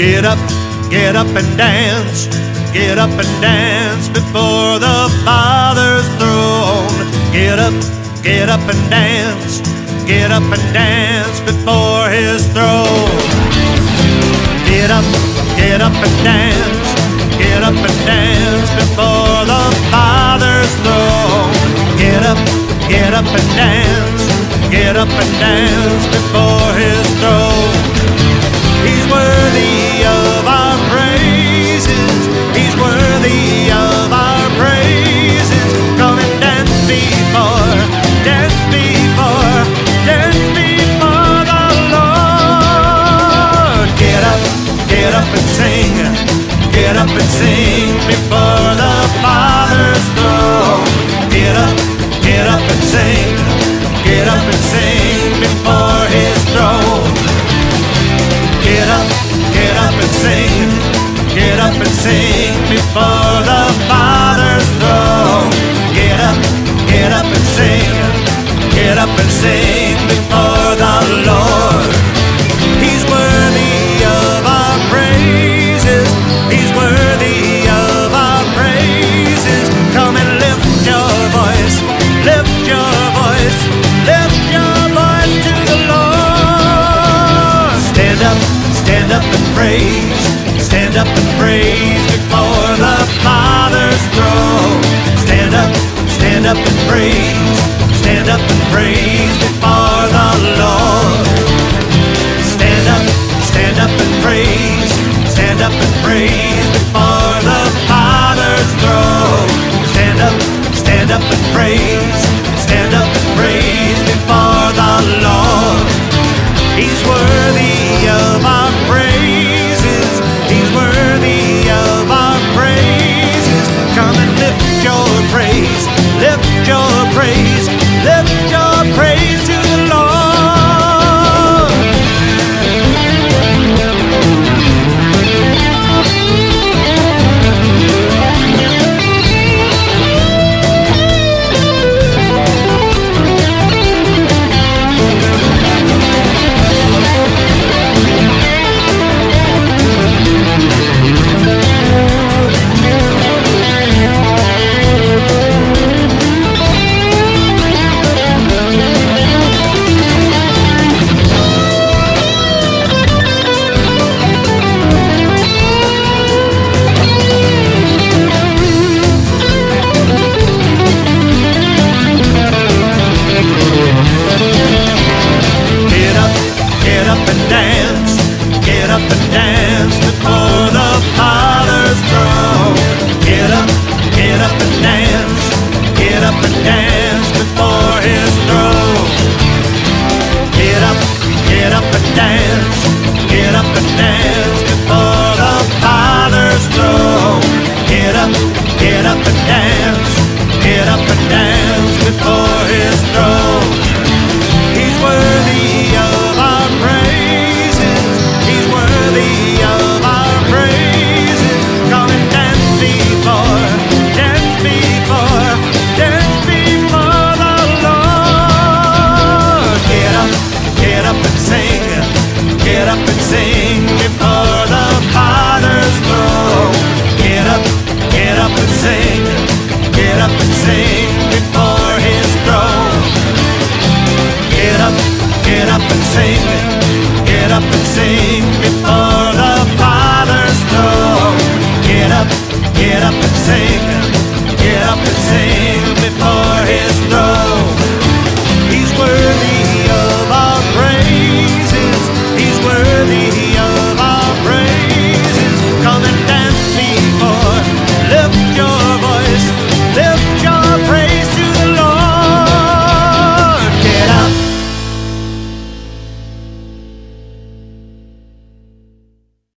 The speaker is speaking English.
Get up and dance. Get up and dance before the Father's throne. Get up and dance. Get up and dance before His throne. Get up and dance. Get up and dance before the Father's throne. Get up and dance. Get up and dance before His throne. He's worthy of our praises. He's worthy of our praises. Come and dance before the Lord. Get up and sing. Get up and sing before the Father's throne. Get up and sing. Get up and sing before His throne. Get up and sing. Get up and sing before the Father's throne. Get up and sing. Get up and sing before the Lord. He's worthy of our praises. He's worthy of our praises. Come and lift your voice. Lift your voice. Lift your voice to the Lord. Stand up and praise. Stand up and praise before the Father's throne. Stand up and praise. Stand up and praise before the Lord. Stand up and praise. Stand up and praise before the Father's throne. Stand up and praise. Stand up and praise before the Lord. He's worthy of our praises. He's worthy of our praises. Come and lift your praise. Lift your praise. Lift your praise to the Lord. Get up and sing